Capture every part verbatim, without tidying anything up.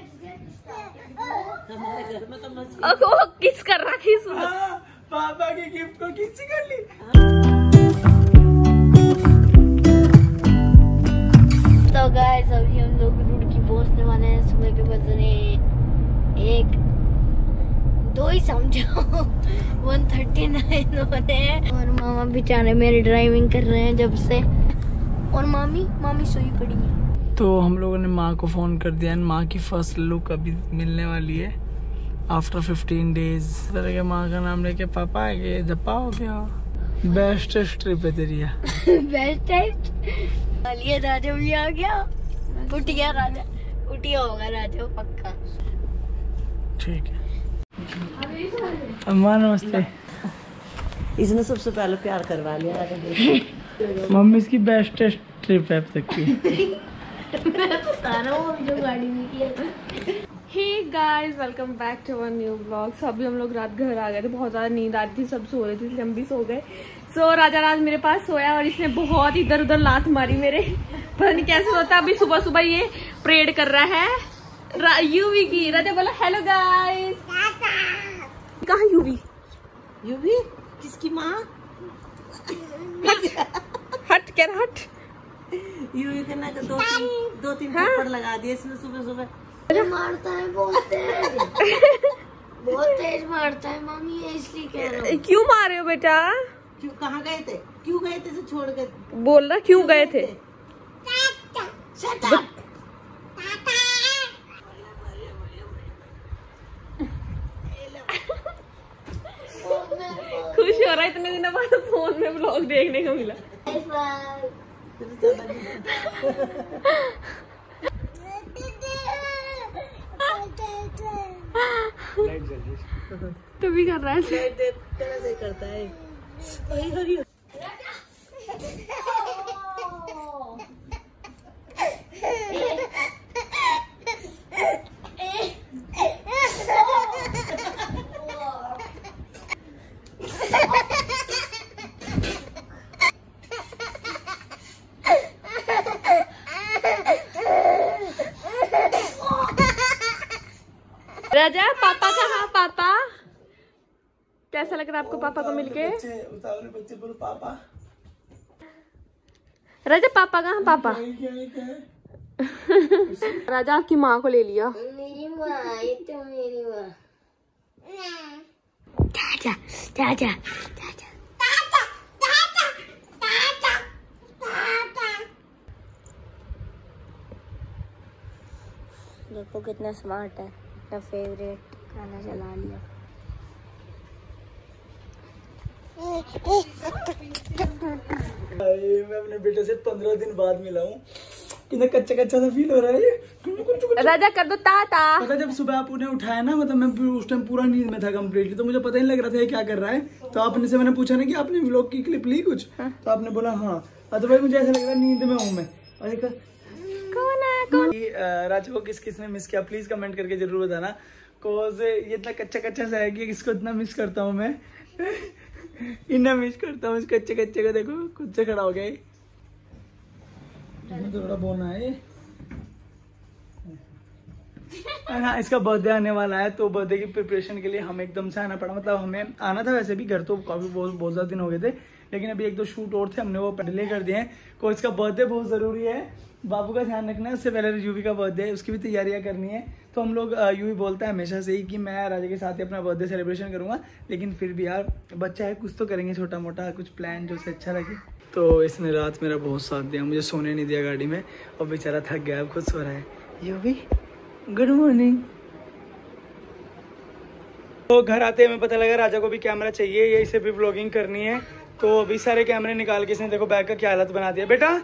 हमारे घर में तो मस्ती। वो किस कर रहा किस पापा की गिफ्ट को किस कर ली। तो गाइस अभी हम लोग रुड़की पहुंचने वाले हैं। सुबह के बज रहे एक दो ही समझो वन थर्टी नाइन होते हैं। और मामा बेचारे मेरी ड्राइविंग कर रहे हैं जब से। और मामी मामी सोई पड़ी है। तो हम लोगों ने माँ को फ़ोन कर दिया। माँ की फर्स्ट लुक अभी मिलने वाली है आफ्टर फिफ्टीन डेज। तरह माँ का नाम लेके पापा आ गए। दप्पा हो गया। बेस्ट ट्रिप है तेरी। बेस्ट है। राजा भी आ गया। उठ गया राजा। उठिया होगा राजा पक्का। ठीक है। अम्मा नमस्ते। इसने सबसे पहले प्यार करवा लिया राजा। मम्मी इसकी बेस्ट ट्रिप है अब तक की। मैं बता रहा हूँ जो गाड़ी में किया। Hey guys welcome back to one new blog. So अभी हम लोग रात घर आ गए थे। बहुत ज़्यादा नींद आ रही थी। सब सो रहे थे इसलिए हम भी सो गए। सो so, राजा राज मेरे पास सोया और इसने बहुत इधर उधर लात मारी मेरे। पता नहीं कैसे होता। अभी सुबह सुबह ये परेड कर रहा है यूवी की। राजा बोला हेलो गाइस। कहाँ यूवी? यूवी किसकी माँ? हट क्या हट। यूवी के ना दो तीन दो तीन थप्पड़ लगा दिए इसने सुबह सुबह। मारता है बहुत तेज। बहुत तेज मारता है मामी। ये इसलिए कह रहा हूँ। क्यों मारे हो बेटा? क्यों कहाँ गए थे? क्यों गए थे? से छोड़ के बोल रहा क्यों गए थे? खुश हो रहा है इतने दिनों बाद फोन में ब्लॉग देखने को मिला। तो भी कर रहा है से करता है। राजा पापा कहाँ? पापा कैसा लग रहा है आपको पापा को मिलके? बच्चे बोलो पापा। राजा पापा कहाँ? पापा राजा आपकी माँ को ले लिया। मेरी माँ ये तो मेरी माँ। चाचा चाचा चाचा देखो कितना स्मार्ट है। अपना फेवरेट खाना चला लिया। मैं अपने बेटे से पंद्रह दिन बाद मिला हूँ। कितना कच्चा कच्चा सा फील हो रहा है। राजा कर दो ताता। पता जब सुबह आप उन्हें उठाया ना, मतलब मैं उस टाइम पूरा नींद में था कम्प्लीटली। तो मुझे पता ही लग रहा था ये क्या कर रहा है। तो आपने से मैंने पूछा ना कि आपने व्लॉग की क्लिप ली कुछ? तो आपने बोला हाँ। अदरवाइज मुझे ऐसा लग रहा है नींद में हूँ मैं। और कौन है कौन? राजा को किस किस ने मिस किया प्लीज कमेंट करके जरूर बताना। कोज ये इतना कच्चा कच्चा सा है कि इसको इतना मिस करता हूँ मैं। इतना मिस करता हूँ इस कच्चे कच्चे को। देखो खुद से खड़ा हो गया। थोड़ा बोलना है। हाँ इसका बर्थडे आने वाला है तो बर्थडे की प्रिपरेशन के लिए हमें एकदम से आना पड़ा। मतलब हमें आना था वैसे भी, घर तो काफी बहुत बहुत ज्यादा दिन हो गए थे, लेकिन अभी एक दो शूट और थे हमने वो डिले कर दिए हैं। को इसका बर्थडे बहुत जरूरी है। बाबू का ध्यान रखना है। उससे पहले यूवी का बर्थडे है, उसकी भी तैयारियां करनी है। तो हम लोग यूवी बोलता है हमेशा से ही कि मैं राजा के साथ ही अपना बर्थडे सेलिब्रेशन करूंगा, लेकिन फिर भी यार बच्चा है कुछ तो करेंगे छोटा मोटा कुछ प्लान जो से अच्छा लगे। तो इसने रात मेरा बहुत साथ दिया, मुझे सोने नहीं दिया गाड़ी में और बेचारा थक गया, अब खुद सो रहा है। Yuvi good morning. तो घर आते हमें पता लगा राजा को भी कैमरा चाहिए, ये इसे भी व्लॉगिंग करनी है। तो अभी सारे कैमरे निकाल के इसने देखो बैग का क्या हालत बना दिया। बेटा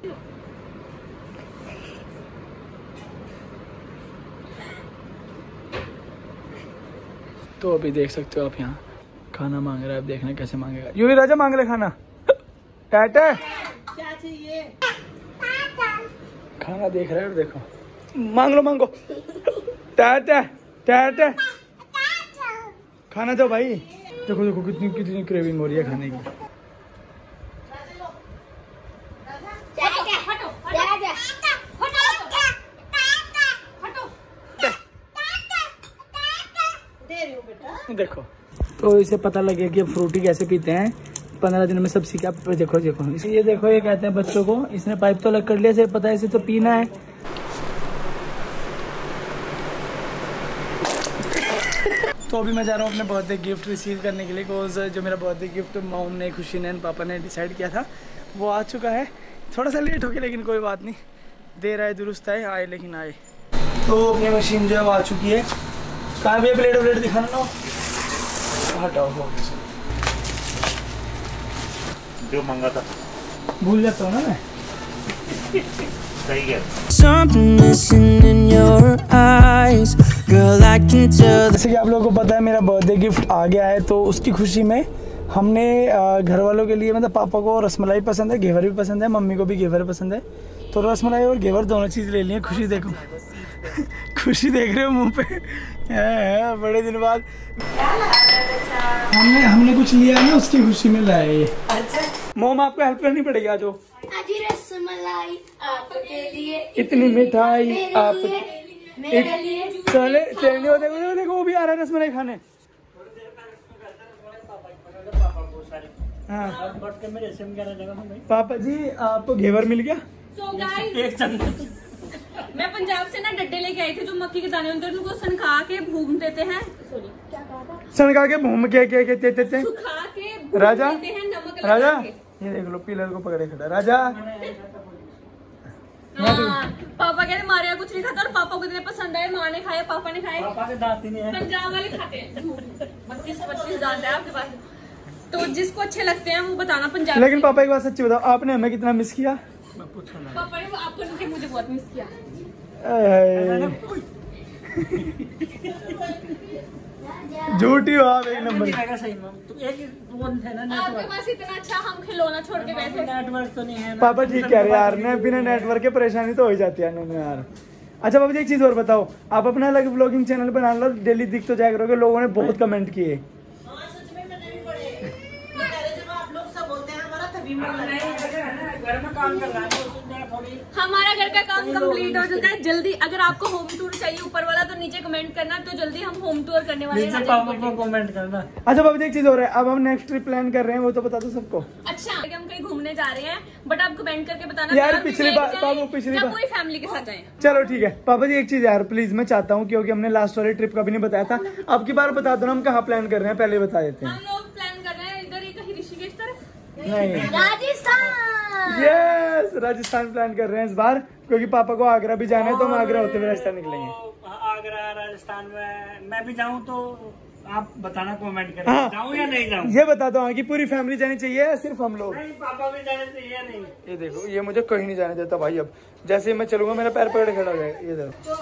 तो अभी देख सकते हो आप यहाँ खाना मांग रहा है। अब देखना कैसे मांगेगा। यूवी राजा मांग ले खाना। टाटा क्या चाहिए? खाना देख रहा है। देखो मांग लो मांगो। टाटा टाटा खाना दो भाई। देखो देखो कितनी कितनी क्रेविंग हो रही है खाने की। देखो, तो इसे पता लगे कि फ्रूटी कैसे पीते हैं। पंद्रह दिन में सब सीखा। देखो देखो ये देखो, ये कहते हैं बच्चों को, इसने पाइप तो अलग कर लिया, इसे पता है इसे तो पीना है। तो अभी मैं जा रहा हूँ अपने बर्थडे गिफ्ट रिसीव करने के लिए, बिकॉज जो मेरा बर्थडे गिफ्ट मॉम ने, खुशी ने, पापा ने डिसाइड किया था वो आ चुका है। थोड़ा सा लेट हो गया लेकिन कोई बात नहीं, देर आए दुरुस्त आए, आए लेकिन आए। तो अपनी मशीन जो है वो आ चुकी है। कहाँ भी प्लेट व्लेट दिखाना ना, हटाओ हो जो मंगा था भूल जाता हूँ ना मैं। सही है। जैसे कि आप लोगों को पता है मेरा बर्थडे गिफ्ट आ गया है, तो उसकी खुशी में हमने घर वालों के लिए, मतलब पापा को रसमलाई पसंद है, घेवर भी पसंद है, मम्मी को भी घेवर पसंद है, तो रसमलाई और घेवर दोनों चीज़ ले लिए। खुशी देखो खुशी देख रहे हो मुंह पे, है, बड़े दिन बाद हमने हमने कुछ लिया ना, उसकी खुशी में लाए ये। अच्छा मोम आपको हेल्प करनी पड़ेगी आज। रसमलाई आपके लिए, इतनी मिठाई आप मेरे लिए। चले चलने हो, देखो देखो वो भी आ रहा है रसमलाई खाने। हाँ पापा जी आपको घेवर मिल गया। So guys, मैं पंजाब से ना डड्डे लेके आई थी जो मक्की के दाने होते हैं, उनको सनखा के भून देते हैं। सॉरी क्या कहा था? सनखा के भून के के के देते हैं, सुखा के भून राजा देते हैं नमक लगा राजा के। ये देख लो पिलर को पकड़े खड़ा राजा। हाँ, पापा कहते मारिया कुछ नहीं खाता, और पापा को इतने पसंद आए, माँ ने खाए, पापा ने खाए। पापा के दांत ही नहीं है। पंजाब वाले खाते हैं। बत्तीस पच्चीस दांत है आपके पास, तो जिसको अच्छे लगते हैं वो बताना पंजाब। लेकिन पापा एक बात सच्ची बताओ, आपने हमें कितना मिस किया? पापा ने आपको उनके मुझे बहुत मिस किया। झूठी हो आप, एक नंबर। आपके पास इतना अच्छा हम खिलौना छोड़ के गए थे। नेटवर्क तो नहीं है। पापा ठीक कह रहे हैं यार, ने बिना नेटवर्क के परेशानी तो हो ही जाती है ना यार। अच्छा पापा जी एक चीज और बताओ, आप अपना अलग ब्लॉगिंग चैनल बना लो, डेली दिख तो जाया करोगे। लोगों ने बहुत कमेंट किए। हाँ सच में मैंने भी पढ़े। मैं कह रही जब आप लोग सब बोलते हैं हमारा तभी मन लगता है। घर में काम कर रहा है थोड़ी। हमारा घर का काम कंप्लीट हो चुका है। जल्दी अगर आपको होम टूर चाहिए ऊपर वाला तो नीचे कमेंट करना, तो जल्दी हम होम टूर करने वाले हैं। पापा को कमेंट करना। अच्छा पापा जी एक चीज और है, अब हम नेक्स्ट ट्रिप प्लान कर रहे हैं, वो तो बता दो सबको। अच्छा हम कहीं घूमने जा रहे हैं, बट आप कमेंट करके बताना यार, आप पिछली लेके बार- जाएं बाबू, पिछली या बार- पूरी फैमिली के साथ जाएं। चलो ठीक है पापा जी एक चीज यार प्लीज, मैं चाहता हूँ, क्योंकि हमने लास्ट वाले ट्रिप का भी नहीं बताया था, अब की बार बता दो ना हम कहाँ प्लान कर रहे हैं, पहले बता देते हैं। हम लोग प्लान कर रहे हैं इधर ही कहीं ऋषिकेश तरफ। नहीं राजस्थान। यस राजस्थान प्लान कर रहे हैं इस बार, क्योंकि पापा को आगरा भी जाना है, तो हम आगरा होते हुए राजस्थान निकलेंगे। आगरा राजस्थान में मैं भी जाऊँ तो आप बताना कमेंट करें, हाँ। जाऊँ या नहीं जाऊँ। ये बता दो हाँ कि पूरी फैमिली जानी चाहिए या सिर्फ हम लोग? नहीं पापा भी जाने चाहिए या नहीं। ये देखो ये मुझे कहीं नहीं जाने देता भाई, अब जैसे ही मैं चलूंगा मेरा पैर पकड़ खड़ा हो जाएगा। ये देखो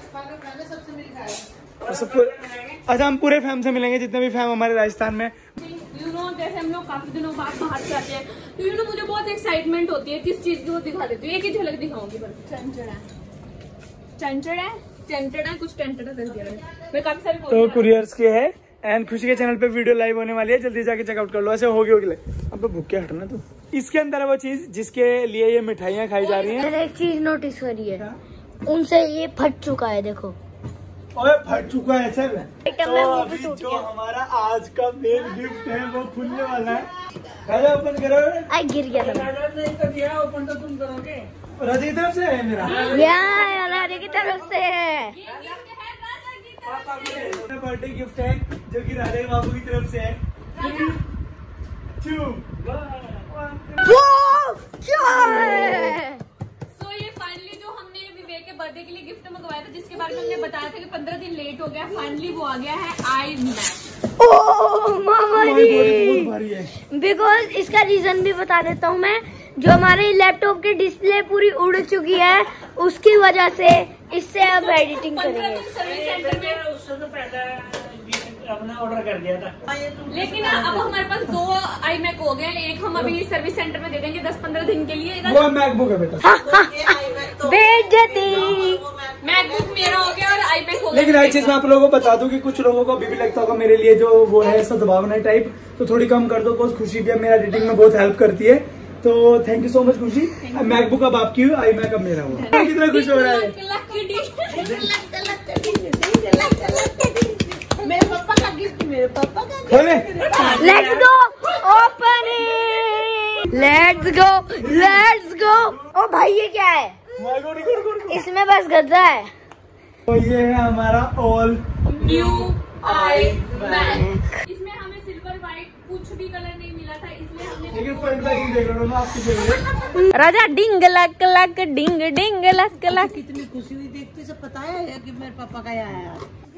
अच्छा हम पूरे फैम से मिलेंगे, जितने भी फैम हमारे राजस्थान में। यू नो जैसे हम लोग काफी दिनों बाद बाहर से आते हैं, तो यू नो मुझे बहुत एक्साइटमेंट होती है किस चीज की, वो दिखा देती हूँ। एक ही झलक दिखाऊंगी बस। चंचड़ा चंचड़ा चंचड़ा कुछ टेंटड़ा कर दिया मैं काफी सारी तो कुरियर्स के है एंड खुशी के चैनल पे वीडियो लाइव होने वाली है, जल्दी जाके चेकआउट कर लो। ऐसे होगी होगी अब भूखे हटना तो। इसके अंदर है वो चीज जिसके लिए ये मिठाइयाँ खाई जा रही हैं। मैंने एक चीज नोटिस करी है, उनसे ये फट चुका है देखो। ओए फट चुका है सर। आइटम तो में वो भी अभी टूट जो गया। हमारा आज का मेन गिफ्ट है वो खुलने वाला है। राजा ओपन करो। आई गिर गया था। नहीं तो दिया ओपन तो तुम करोगे। राजा की तरफ से है मेरा यार राजा की तरफ से है। बर्थडे गिफ्ट है जो कि राजा बाबू की तरफ से है। Two, वो क्या है? सो ये फाइनली जो हमने विवेक के बर्थडे के लिए गिफ्ट मंगवाया था, जिसके बारे में हमने बताया था कि पंद्रह दिन लेट हो गया, फाइनली वो आ गया है आई मैक। ओह मामा हमारी body जी, बहुत भारी है। बिकॉज इसका रीजन भी बता देता हूँ मैं। जो हमारे लैपटॉप की डिस्प्ले पूरी उड़ चुकी है, उसकी वजह से इससे अब एडिटिंग पंद्रह करेंगे। दिन सर्विस सेंटर में, उससे तो पहले अपना ऑर्डर कर दिया था। लेकिन अब हमारे पास दो आई मैक हो गए। एक हम अभी सर्विस सेंटर में दे देंगे दस पंद्रह दिन के लिए। वो मैकबुक है बेटा। बेइज्जती। मैकबुक मेरा हो गया और आई मैक हो गया। लेकिन एक चीज मैं आप लोगों को बता दूं कि कुछ लोगों को अभी भी लगता होगा मेरे लिए जो वो है सद्भावना टाइप, तो थोड़ी कम कर दो, बिकॉज खुशी भी मेरा एडिटिंग में बहुत हेल्प करती है। तो thank you so much Khushi. MacBook अब आपकी हुई, आई मैक अब मेरा हुआ। कितना खुश हो रहा है। मेरे पापा का गिफ्ट मेरे लेट्स गो। ओ भाई ये क्या है? इसमें बस गद्दा है। तो ये है हमारा ऑल न्यू आई मैक। इसमें हमें सिल्वर व्हाइट कुछ भी कलर नहीं मिला था, इसलिए हमने लेकिन फ्रंट पैकिंग देख रहा हूँ आपकी फेवरेट। राजा डिंग लक लक डिंग डिंग लक लक। कितनी खुशी हुई देखते सब पता है कि मेरे पापा का आया है।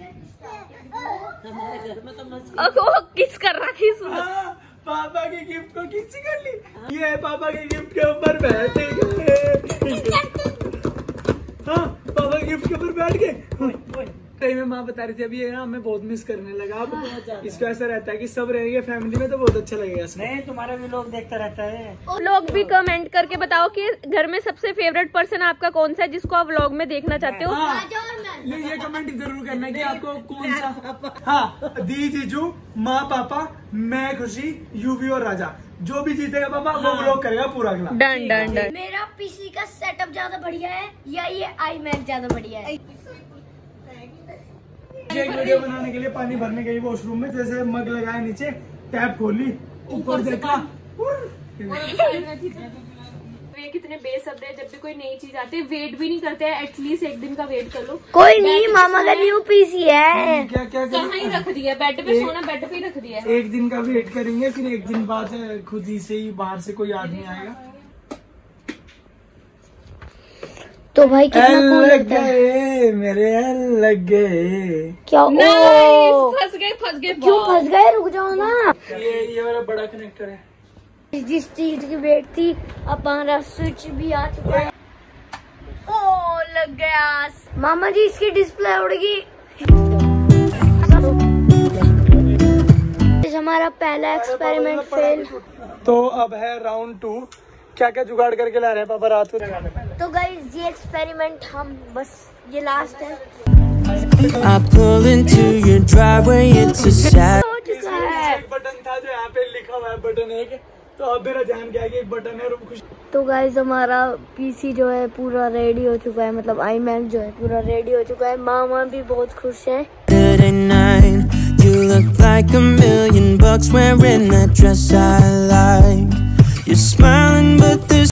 हमारे घर में तो मस्त ओ किस कर रहा किस हाँ, पापा के गिफ्ट को किसी कर ली। ये पापा के गिफ्ट के ऊपर बैठे गए। हाँ पापा के गिफ्ट के ऊपर बैठ गए। में माँ बता रही थी अभी ये ना हमें बहुत मिस करने लगा। अब इसको ऐसा रहता है कि सब रहेंगे फैमिली में तो बहुत अच्छा लगेगा। नहीं तुम्हारा भी लोग देखता रहता है। लोग भी कमेंट करके बताओ कि घर में सबसे फेवरेट पर्सन आपका कौन सा है जिसको आप व्लॉग में देखना चाहते हो। हाँ, ये ये कमेंट जरूर करना कि आपको कौन सा। हाँ दी जीजू माँ पापा मैं खुशी यूवी और राजा जो भी जीतेगा पापा वो व्लॉग करेगा पूरा अगला। Done done done. मेरा पीसी का सेटअप ज्यादा बढ़िया है या ये आई मैक ज्यादा बढ़िया है? एक वीडियो बनाने के लिए पानी भरने गई वॉशरूम में, जैसे मग लगाया नीचे टैप खोली ऊपर देखा। वे कितने बेसब्र है, जब भी कोई नई चीज आती है वेट भी नहीं करते हैं, एटलीस्ट एक दिन का वेट कर लो। कोई नहीं मामा का न्यू पीसी है। क्या क्या कहाँ ही रख दिया, बेड पे सोना बेड पे ही रख दिया। एक दिन का वेट करेंगे फिर एक दिन बाद खुद ही से ही बाहर से कोई आदमी आएगा। तो भाई कितना कूल लग लगता है। गए मेरे लग गए। क्या ओ फंस गए फंस गए। क्यों फंस गए? रुक जाओ ना। ये ये वाला बड़ा कनेक्टर है। जिस चीज की वेट थी अब हमारा स्विच भी आ चुका है। ओ लग गया। मामा जी इसकी डिस्प्ले उड़ गई। हमारा पहला एक्सपेरिमेंट फेल। तो अब है राउंड टू। क्या क्या जुगाड़ करके ला रहे हैं पापा रात को? तो गाइस ये एक्सपेरिमेंट हम बस ये लास्ट है। I pull into your driveway, it's a sad. हो चुका है। एक बटन था जो यहाँ पे लिखा हुआ है बटन एक, तो अब मेरा ध्यान गया कि एक बटन है और खुश। तो गाइस हमारा पीसी जो है पूरा रेडी हो चुका है, मतलब आई मैक जो है पूरा रेडी हो चुका है। मामा भी बहुत खुश है। Good at night, you look like a million bucks wearing that dress I like. You're smiling, but there's